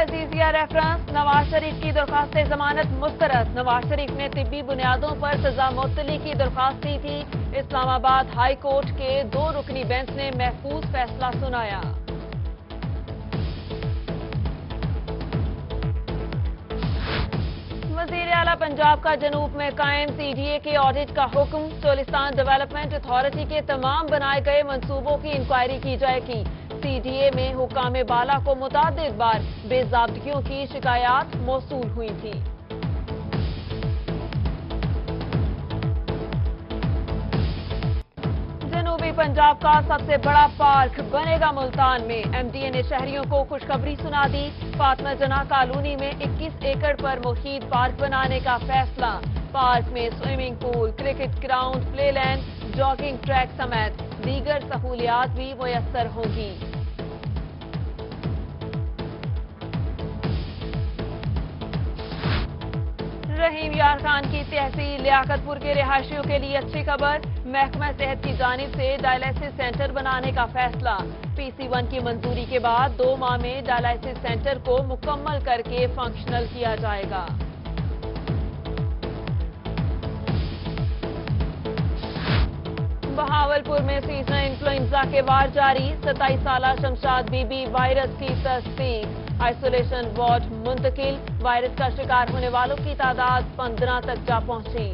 Azizia reference, Nawaz Sharif की दरख्वास्त जमानत मुस्तरद। नवाज शरीफ ने तिब्बी बुनियादों पर सजा मुअत्तली की दरख्वास्त दी थी। इस्लामाबाद हाई कोर्ट के 2 रुकनी बेंच ने महफूज फैसला सुनाया। वज़ीर आला पंजाब का जनूब में कायम CDA के ऑडिट का हुक्म। चोलिस्तान डेवलपमेंट अथॉरिटी के तमाम बनाए गए मंसूबों की इंक्वायरी की जाएगी। CDA में हुकाम बाला को मुतादिद बार बेज़ाब्तियों की शिकायत मौसूल हुई थी। जनूबी पंजाब का सबसे बड़ा पार्क बनेगा मुल्तान में। MDA ने शहरियों को खुशखबरी सुना दी। फातिमा जना कॉलोनी में 21 एकड़ पर मुफीद पार्क बनाने का फैसला। पार्क में swimming pool, cricket ground, play land, jogging track समेत दीगर सहूलियात भी मुयस्सर होंगी। रहीम यार खान की तहसील लियाकतपुर के रिहायशियों के लिए अच्छी खबर। महकमा सेहत की जानिब से डायलिसिस सेंटर बनाने का फैसला। PC1 की मंजूरी के बाद 2 माह में डायलिसिस सेंटर को मुकम्मल करके फंक्शनल किया जाएगा। बहावलपुर में सीजनल इन्फ्लुएंजा के वार जारी। 27 साला शमशाद बीबी वायरस की तस्दीक। आइसोलेशन वार्ड मुंतकिल। वायरस का शिकार होने वालों की तादाद 15 तक जा पहुंची।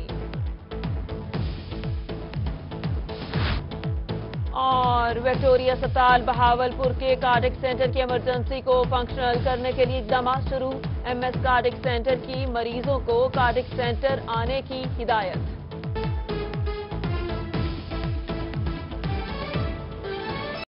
और विक्टोरिया अस्पताल बहावलपुर के कार्डिक सेंटर की इमरजेंसी को फंक्शनल करने के लिए इक़दाम शुरू। MS कार्डिक सेंटर की मरीजों को कार्डिक सेंटर आने की हिदायत।